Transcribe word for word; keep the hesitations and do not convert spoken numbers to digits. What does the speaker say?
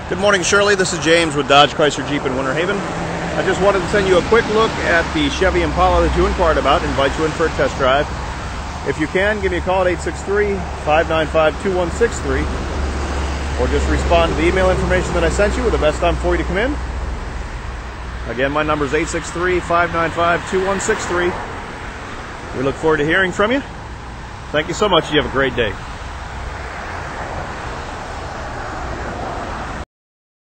Good morning, Shirley. This is James with Dodge Chrysler Jeep in Winter Haven. I just wanted to send you a quick look at the Chevy Impala that you inquired about and invite you in for a test drive. If you can, give me a call at eight six three, five nine five, two one six three or just respond to the email information that I sent you with the best time for you to come in. Again, my number is eight six three, five nine five, two one six three. We look forward to hearing from you. Thank you so much. You have a great day.